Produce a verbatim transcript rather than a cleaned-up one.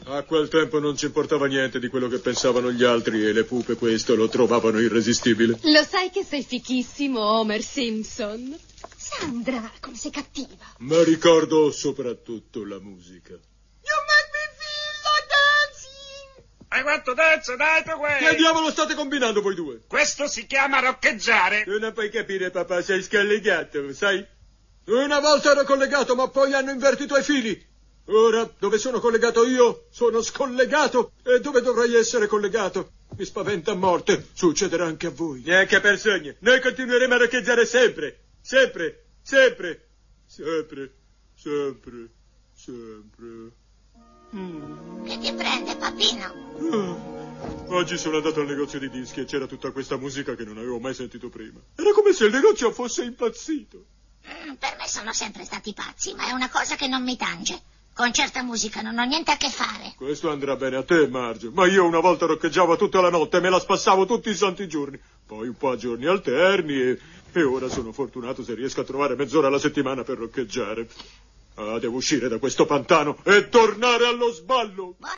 A quel tempo non ci importava niente di quello che pensavano gli altri e le pupe questo lo trovavano irresistibile. Lo sai che sei fichissimo, Homer Simpson? Sandra, come sei cattiva. Ma ricordo soprattutto la musica. You make me feel like dancing. I want to dance, dai, tu way. Che diavolo state combinando voi due? Questo si chiama roccheggiare. Tu non puoi capire, papà, sei scollegato, sai? Una volta ero collegato, ma poi hanno invertito i fili. Ora, dove sono collegato io, sono scollegato. E dove dovrei essere collegato? Mi spaventa a morte. Succederà anche a voi. Neanche per sogno. Noi continueremo a roccheggiare sempre. Sempre. Sempre. Sempre. Sempre. Sempre. Mm. Che ti prende, papino? Oh. Oggi sono andato al negozio di dischi e c'era tutta questa musica che non avevo mai sentito prima. Era come se il negozio fosse impazzito. Mm, per me sono sempre stati pazzi, ma è una cosa che non mi tange. Con certa musica non ho niente a che fare. Questo andrà bene a te, Marge. Ma io una volta roccheggiavo tutta la notte e me la spassavo tutti i santi giorni. Poi un po' a giorni alterni e, e ora sono fortunato se riesco a trovare mezz'ora alla settimana per roccheggiare. Ah, devo uscire da questo pantano e tornare allo sballo.